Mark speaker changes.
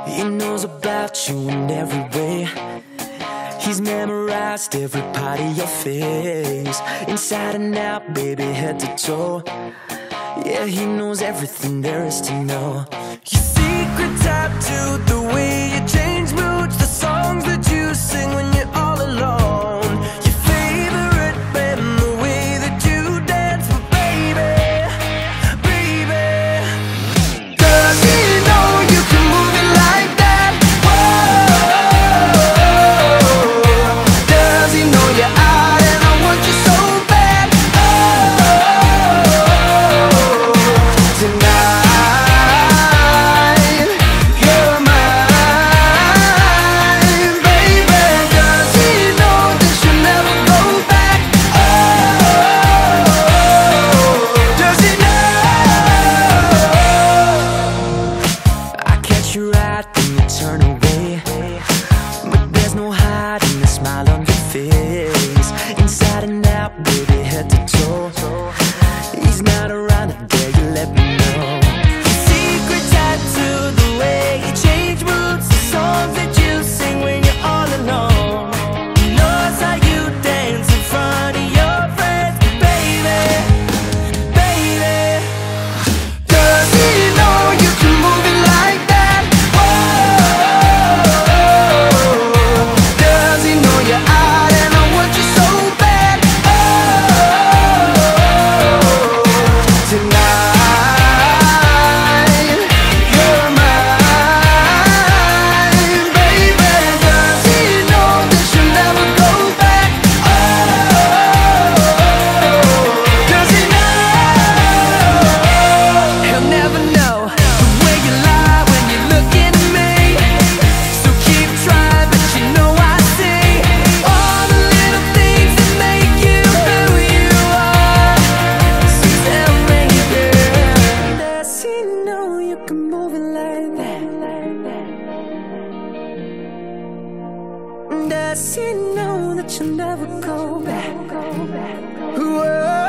Speaker 1: He knows about you in every way. He's memorized every part of your face, inside and out, baby, head to toe. Yeah, he knows everything there is to know. Your secret tattoo, the way you change moods, the songs that you sing when you're all alone. Your favorite band, the way that you dance, but baby, baby, does he know you can move it like that? Whoa, does he know you're out and I want you so bad? Oh, tonight you're mine, baby. Does he know that you'll never go back? Oh, does he know? I catch your eye, then you turn away, but there's no hiding the smile on your face, inside and out, baby, head to toe. He's not around today, you let me know. Your secret tattoo, the way you change moods, the songs that you sing when you're all alone. He knows how you dance in front of your friends, baby, baby. Does he know you can move it like that? Whoa, does he know you're out and I want you so bad? Oh, tonight you're mine, baby. Does he know that you'll never go back? Oh, does he know? He'll never know the way you lie when you're looking at me. So keep trying, but you know I see all the little things that make you who you are. So tell me, girl, does he know you can move it like that? Does he know that you'll never go back? Whoa.